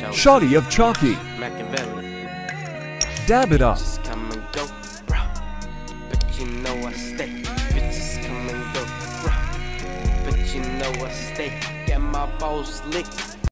Shawty of Chocky. Dab it up. Bitches come and go, bro. But you know I stay. Bitches come and go, bro. But you know I stay. Get my balls licked.